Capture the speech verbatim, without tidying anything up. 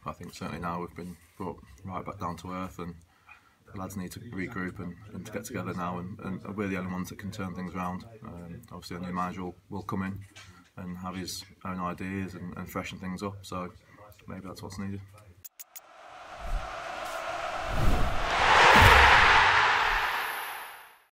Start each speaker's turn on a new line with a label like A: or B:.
A: I think certainly now we've been brought right back down to earth, and the lads need to regroup and, and to get together now, and, and we're the only ones that can turn things around. Um, obviously, a new manager will, will come in and have his own ideas and, and freshen things up, so maybe that's what's needed.